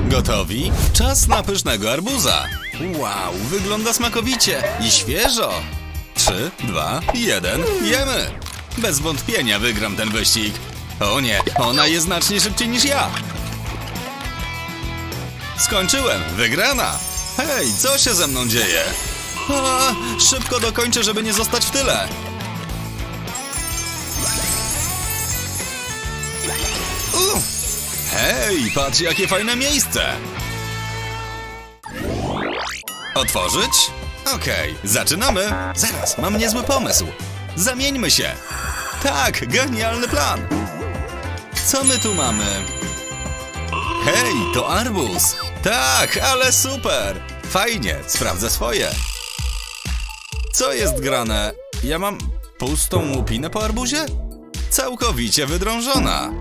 Gotowi? Czas na pysznego arbuza. Wow, wygląda smakowicie i świeżo. 3, 2, 1, jemy! Bez wątpienia wygram ten wyścig. O nie, ona jest znacznie szybciej niż ja. Skończyłem, wygrana. Hej, co się ze mną dzieje? Szybko dokończę, żeby nie zostać w tyle. Hej, patrz jakie fajne miejsce. Otworzyć? Okej, zaczynamy. Zaraz, mam niezły pomysł. Zamieńmy się. Tak, genialny plan. Co my tu mamy? Hej, to arbuz. Tak, ale super. Fajnie, sprawdzę swoje. Co jest grane? Ja mam pustą łupinę po arbuzie? Całkowicie wydrążona.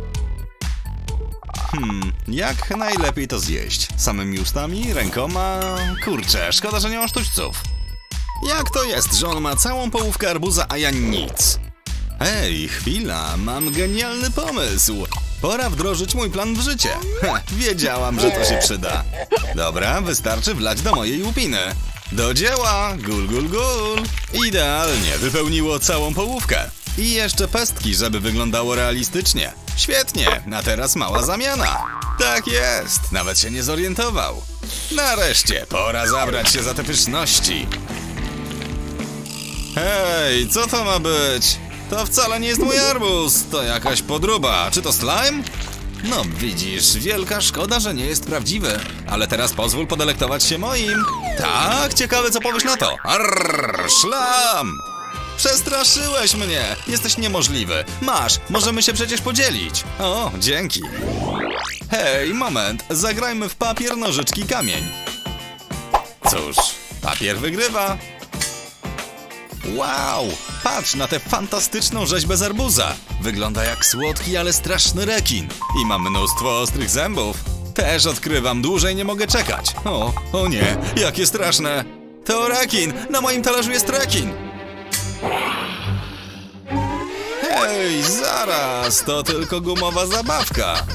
Jak najlepiej to zjeść? Samymi ustami, rękoma? Kurczę, szkoda, że nie mam sztućców. Jak to jest, że on ma całą połówkę arbuza, a ja nic? Ej, chwila, mam genialny pomysł. Pora wdrożyć mój plan w życie. Wiedziałam, że to się przyda. Dobra, wystarczy wlać do mojej łupiny. Do dzieła! Gul, gul, gul! Idealnie, wypełniło całą połówkę. I jeszcze pestki, żeby wyglądało realistycznie. Świetnie, a teraz mała zamiana. Tak jest, nawet się nie zorientował. Nareszcie, pora zabrać się za te pyszności. Hej, co to ma być? To wcale nie jest mój arbuz, to jakaś podróba. Czy to slime? No widzisz, wielka szkoda, że nie jest prawdziwy. Ale teraz pozwól podelektować się moim. Tak, ciekawe co powiesz na to. Arr, szlam! Przestraszyłeś mnie! Jesteś niemożliwy. Masz, możemy się przecież podzielić. O, dzięki. Hej, moment, zagrajmy w papier, nożyczki, kamień. Cóż, papier wygrywa. Wow, patrz na tę fantastyczną rzeźbę z arbuza. Wygląda jak słodki, ale straszny rekin. I ma mnóstwo ostrych zębów. Też odkrywam, dłużej nie mogę czekać. O nie, jakie straszne. To rekin, na moim talerzu jest rekin. Hej, zaraz, to tylko gumowa zabawka.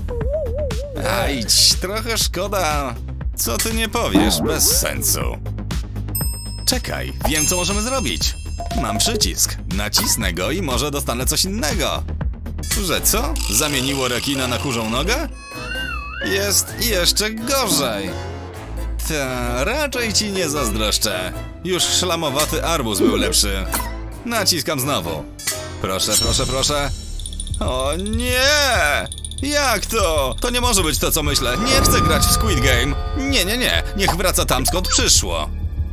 Ajdź, trochę szkoda. Co ty nie powiesz, bez sensu. Czekaj, wiem co możemy zrobić. Mam przycisk, nacisnę go i może dostanę coś innego. Że co? Zamieniło rekina na kurzą nogę? Jest jeszcze gorzej. Ta, raczej ci nie zazdroszczę. Już szlamowaty arbuz był lepszy. Naciskam znowu. Proszę, proszę, proszę. O nie! Jak to? To nie może być to, co myślę. Nie chcę grać w Squid Game. Nie, nie, nie. Niech wraca tam, skąd przyszło.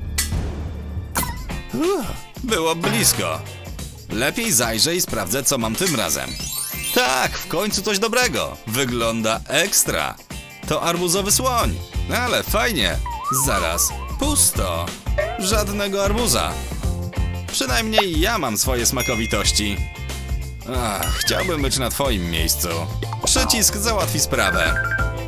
Było blisko. Lepiej zajrzę i sprawdzę, co mam tym razem. Tak, w końcu coś dobrego. Wygląda ekstra. To arbuzowy słoń. Ale fajnie. Zaraz. Pusto. Żadnego arbuza. Przynajmniej ja mam swoje smakowitości. Chciałbym być na twoim miejscu. Przycisk załatwi sprawę.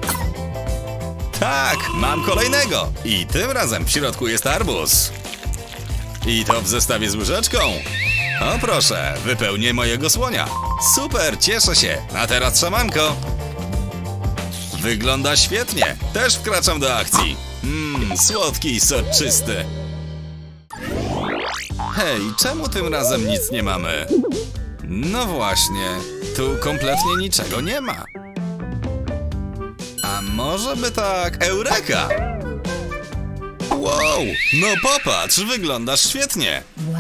Tak, mam kolejnego. I tym razem w środku jest arbuz. I to w zestawie z łyżeczką. O proszę, wypełnię mojego słonia. Super, cieszę się. A teraz szamanko. Wygląda świetnie. Też wkraczam do akcji. Słodki i soczysty. Hej, czemu tym razem nic nie mamy? No właśnie, tu kompletnie niczego nie ma. A może by tak... Eureka! Wow, no popatrz, wyglądasz świetnie.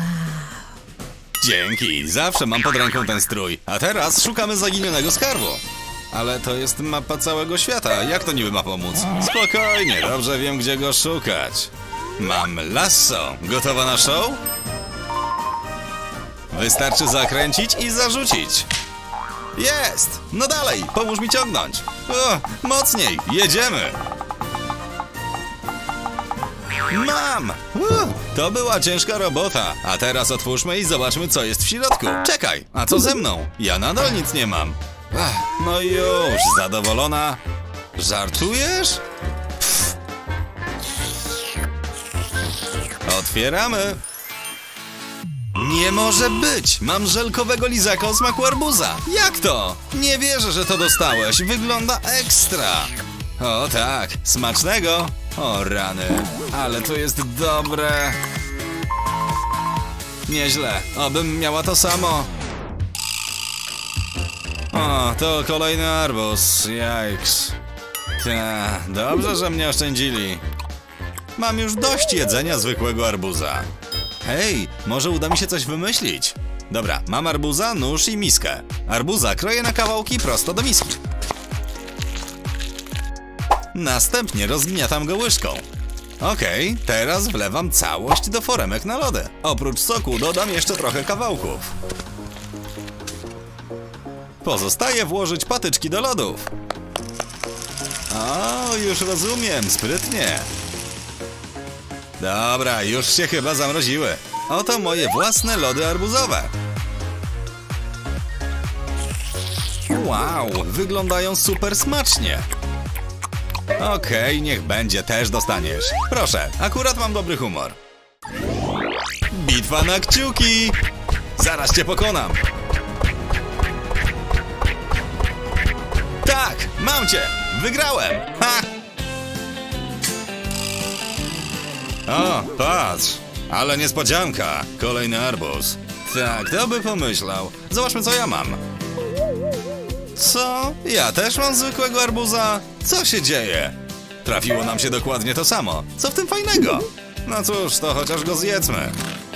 Dzięki, zawsze mam pod ręką ten strój. A teraz szukamy zaginionego skarbu. Ale to jest mapa całego świata, jak to niby ma pomóc? Spokojnie, dobrze wiem, gdzie go szukać. Mam lasso, gotowa na show? Wystarczy zakręcić i zarzucić. Jest! No dalej, pomóż mi ciągnąć. Mocniej, jedziemy. Mam! To była ciężka robota. A teraz otwórzmy i zobaczmy, co jest w środku. Czekaj, a co ze mną? Ja nadal nic nie mam. No już, zadowolona? Żartujesz? Pff. Otwieramy. Nie może być! Mam żelkowego lizaka o smaku arbuza. Jak to? Nie wierzę, że to dostałeś. Wygląda ekstra. O tak, smacznego! O rany, ale to jest dobre. Nieźle, obym miała to samo. O, to kolejny arbuz, jajks. Ta, dobrze, że mnie oszczędzili. Mam już dość jedzenia zwykłego arbuza. Hej, może uda mi się coś wymyślić. Dobra, mam arbuza, nóż i miskę. Arbuza kroję na kawałki prosto do miski. Następnie rozgniatam go łyżką. Okej, teraz wlewam całość do foremek na lody. Oprócz soku dodam jeszcze trochę kawałków. Pozostaje włożyć patyczki do lodów. O, już rozumiem, sprytnie. Dobra, już się chyba zamroziły. Oto moje własne lody arbuzowe. Wow, wyglądają super smacznie. Okej, niech będzie, też dostaniesz. Proszę, akurat mam dobry humor. Bitwa na kciuki! Zaraz cię pokonam. Tak, mam cię! Wygrałem! Ha! O, patrz! Ale niespodzianka! Kolejny arbuz. Tak, kto by pomyślał? Zobaczmy, co ja mam. Co? Ja też mam zwykłego arbuza? Co się dzieje? Trafiło nam się dokładnie to samo. Co w tym fajnego? No cóż, to chociaż go zjedzmy.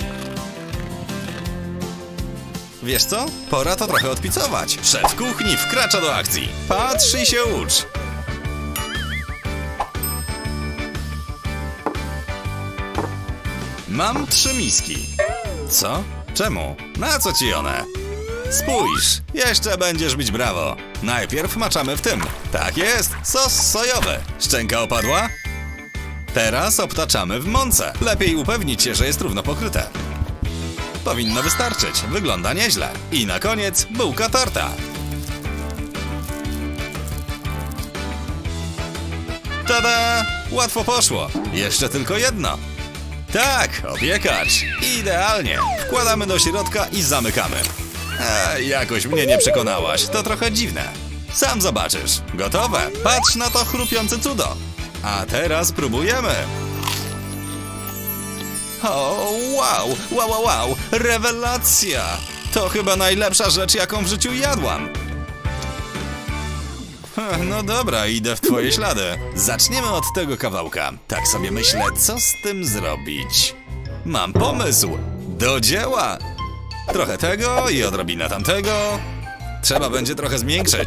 Wiesz co? Pora to trochę odpicować. Szef kuchni wkracza do akcji. Patrz i się ucz. Mam 3 miski. Co? Czemu? Na co ci one? Spójrz, jeszcze będziesz bić brawo. Najpierw maczamy w tym. Tak jest, sos sojowy. Szczęka opadła? Teraz obtaczamy w mące. Lepiej upewnić się, że jest równo pokryte. Powinno wystarczyć, wygląda nieźle. I na koniec bułka torta. Tada! Łatwo poszło. Jeszcze tylko jedno. Tak, opiekacz. Idealnie. Wkładamy do środka i zamykamy. Jakoś mnie nie przekonałaś. To trochę dziwne. Sam zobaczysz. Gotowe. Patrz na to chrupiące cudo. A teraz próbujemy. O, wow, wow, wow, wow. Rewelacja. To chyba najlepsza rzecz, jaką w życiu jadłam. No dobra, idę w twoje ślady. Zaczniemy od tego kawałka. Tak sobie myślę, co z tym zrobić. Mam pomysł. Do dzieła. Trochę tego i odrobina tamtego. Trzeba będzie trochę zmiękczyć.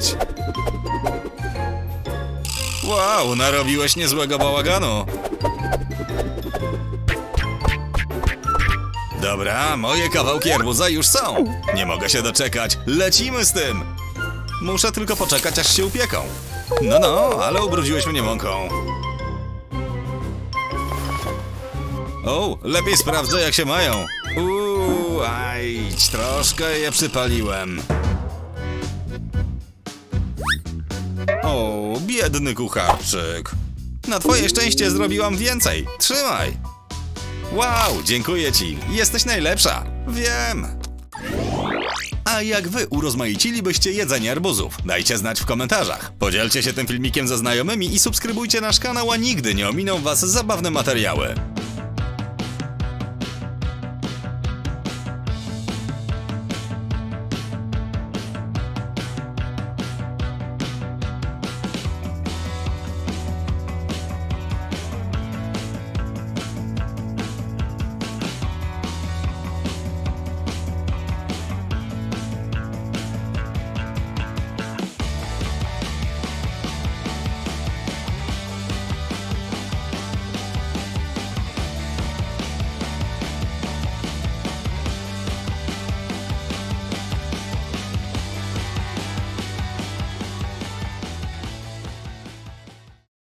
Wow, narobiłeś niezłego bałaganu. Dobra, moje kawałki arbuza już są. Nie mogę się doczekać. Lecimy z tym. Muszę tylko poczekać, aż się upieką. No, ale ubrudziłeś mnie mąką. O, lepiej sprawdzę, jak się mają. Troszkę je przypaliłem. O, biedny kucharczyk. Na twoje szczęście zrobiłam więcej. Trzymaj. Wow, dziękuję ci. Jesteś najlepsza. Wiem. A jak wy urozmaicilibyście jedzenie arbuzów? Dajcie znać w komentarzach. Podzielcie się tym filmikiem ze znajomymi i subskrybujcie nasz kanał, a nigdy nie ominą was zabawne materiały.